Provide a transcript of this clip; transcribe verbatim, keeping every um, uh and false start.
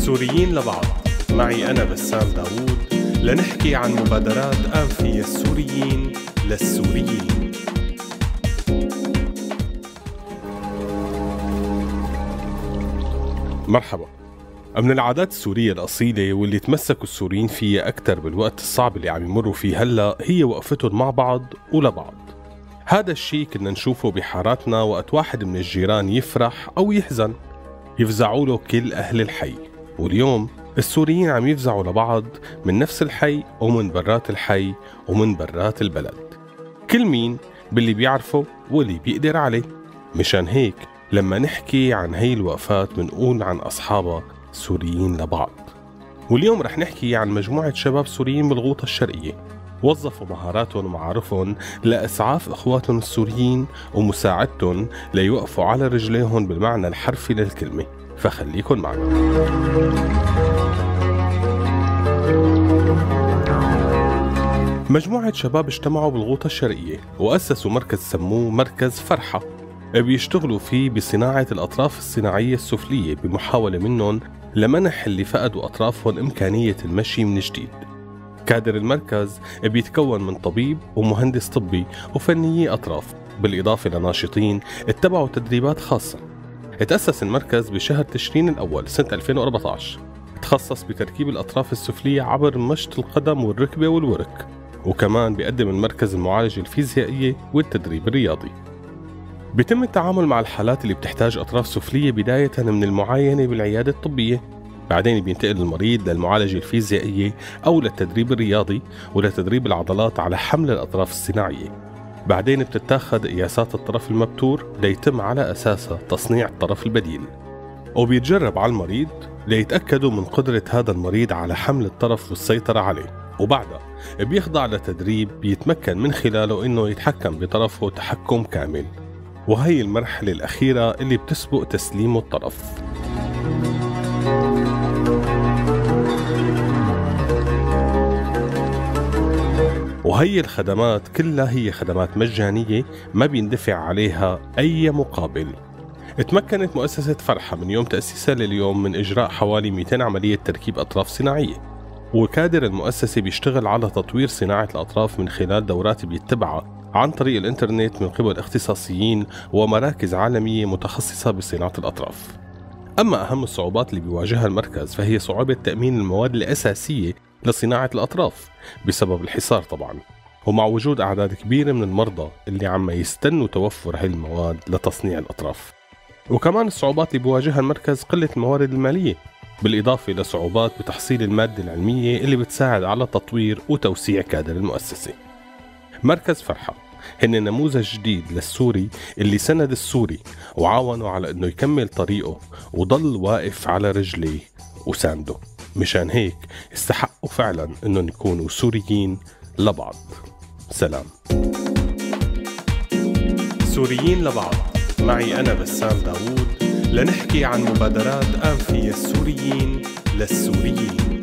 سوريين لبعض، معي أنا بسام داوود، لنحكي عن مبادرات قام فيها السوريين للسوريين. مرحبا. من العادات السورية الأصيلة واللي تمسكوا السوريين فيها أكثر بالوقت الصعب اللي عم يمروا فيه هلأ هي وقفتهم مع بعض ولبعض. هذا الشيء كنا نشوفه بحاراتنا وقت واحد من الجيران يفرح أو يحزن يفزعوا له كل أهل الحي، واليوم السوريين عم يفزعوا لبعض من نفس الحي ومن برات الحي ومن برات البلد، كل مين باللي بيعرفه واللي بيقدر عليه. مشان هيك لما نحكي عن هي الوقفات منقول عن أصحابها سوريين لبعض. واليوم رح نحكي عن مجموعة شباب سوريين بالغوطة الشرقية وظفوا مهاراتهم ومعارفهم لإسعاف إخواتهم السوريين ومساعدتهم ليوقفوا على رجليهم بالمعنى الحرفي للكلمة، فخليكن معنا. مجموعة شباب اجتمعوا بالغوطة الشرقية وأسسوا مركز سموه مركز فرحة، بيشتغلوا فيه بصناعة الأطراف الصناعية السفلية بمحاولة منهم لمنح اللي فقدوا أطرافهم إمكانية المشي من جديد. كادر المركز بيتكون من طبيب ومهندس طبي وفنيي أطراف، بالإضافة لناشطين اتبعوا تدريبات خاصة. اتأسس المركز بشهر تشرين الأول سنة ألفين وأربعة عشر، تخصص بتركيب الأطراف السفلية عبر مشط القدم والركبة والورك، وكمان بيقدم المركز المعالجة الفيزيائية والتدريب الرياضي. بيتم التعامل مع الحالات اللي بتحتاج أطراف سفلية بداية من المعاينة بالعيادة الطبية، بعدين بينتقل المريض للمعالجة الفيزيائية أو للتدريب الرياضي ولتدريب العضلات على حمل الأطراف الصناعية. بعدين بتتاخد قياسات الطرف المبتور ليتم على أساسها تصنيع الطرف البديل، وبيتجرب على المريض ليتأكدوا من قدرة هذا المريض على حمل الطرف والسيطرة عليه، وبعدها بيخضع لتدريب بيتمكن من خلاله إنه يتحكم بطرفه تحكم كامل، وهي المرحلة الأخيرة اللي بتسبق تسليم الطرف. وهي الخدمات كلها هي خدمات مجانية ما بيندفع عليها أي مقابل. اتمكنت مؤسسة فرحة من يوم تأسيسها لليوم من إجراء حوالي مئتين عملية تركيب أطراف صناعية، وكادر المؤسسة بيشتغل على تطوير صناعة الأطراف من خلال دورات بيتبعها عن طريق الإنترنت من قبل اختصاصيين ومراكز عالمية متخصصة بصناعة الأطراف. أما أهم الصعوبات اللي بيواجهها المركز فهي صعوبة تأمين المواد الأساسية لصناعة الأطراف بسبب الحصار طبعا، ومع وجود أعداد كبيرة من المرضى اللي عم يستنوا توفر هاي المواد لتصنيع الأطراف. وكمان الصعوبات اللي بيواجهها المركز قلة الموارد المالية، بالإضافة لصعوبات بتحصيل المادة العلمية اللي بتساعد على تطوير وتوسيع كادر المؤسسة. مركز فرحة هن نموذج جديد للسوري اللي سند السوري وعاونوا على انه يكمل طريقه وضل واقف على رجليه وسانده. مشان هيك استحقوا فعلا انهم يكونوا سوريين لبعض. سلام. سوريين لبعض، معي أنا بسام داوود، لنحكي عن مبادرات قام فيها السوريين للسوريين.